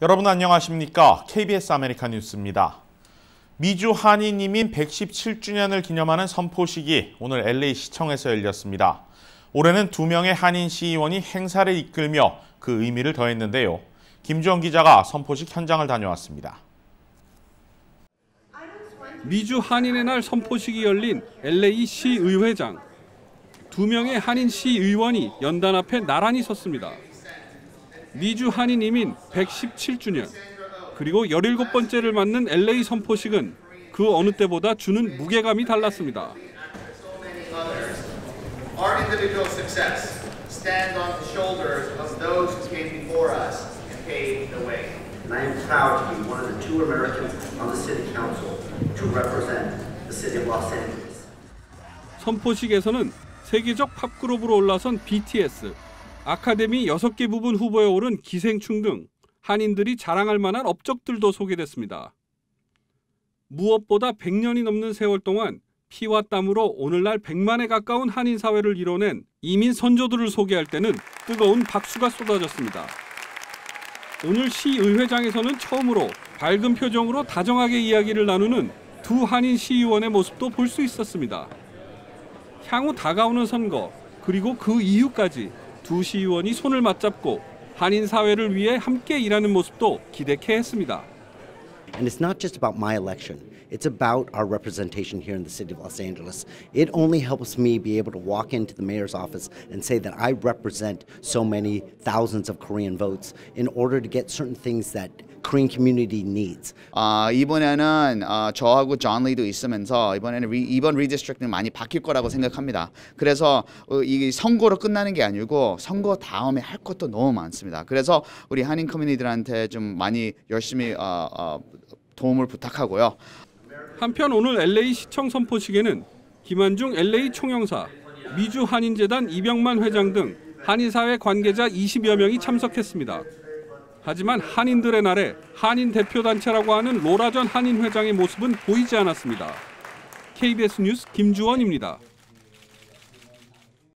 여러분 안녕하십니까? KBS 아메리카 뉴스입니다. 미주 한인 이민 117주년을 기념하는 선포식이 오늘 LA 시청에서 열렸습니다. 올해는 2명의 한인 시의원이 행사를 이끌며 그 의미를 더했는데요. 김주원 기자가 선포식 현장을 다녀왔습니다. 미주 한인의 날 선포식이 열린 LA 시의회장. 2명의 한인 시의원이 연단 앞에 나란히 섰습니다. 미주 한인 이민 117주년, 그리고 17번째를 맞는 LA 선포식은 그 어느 때보다 주는 무게감이 달랐습니다. Our individual success stand on the shoulders of those who came before us and paved the way. And I am proud to be one of the 2 Americans on the City Council to represent the City of Los Angeles. 선포식에서는 세계적 팝그룹으로 올라선 BTS, 아카데미 6개 부분 후보에 오른 기생충 등 한인들이 자랑할 만한 업적들도 소개됐습니다. 무엇보다 100년이 넘는 세월 동안 피와 땀으로 오늘날 100만에 가까운 한인 사회를 이뤄낸 이민 선조들을 소개할 때는 뜨거운 박수가 쏟아졌습니다. 오늘 시의회장에서는 처음으로 밝은 표정으로 다정하게 이야기를 나누는 2 한인 시의원의 모습도 볼 수 있었습니다. 향후 다가오는 선거, 그리고 그 이후까지 2 시의원이 손을 맞잡고 한인 사회를 위해 함께 일하는 모습도 기대케 했습니다. And it's not just about my election. It's about our representation here in the city of Los Angeles. It only helps me be able to walk into the mayor's office and say that I represent so many thousands of Korean votes in order to get certain things that Korean community needs. 이번에는 저하고 존 리도 있으면서 이번에는 이번 리디스트릭트는 많이 바뀔 거라고 생각합니다. 그래서 이 선거로 끝나는 게 아니고 선거 다음에 할 것도 너무 많습니다. 그래서 우리 한인 커뮤니티들한테 좀 많이 열심히 도움을 부탁하고요. 한편 오늘 LA 시청 선포식에는 김한중 LA 총영사, 미주 한인재단 이병만 회장 등 한인사회 관계자 20여 명이 참석했습니다. 하지만 한인들의 날에 한인 대표단체라고 하는 로라 전 한인 회장의 모습은 보이지 않았습니다. KBS 뉴스 김주원입니다.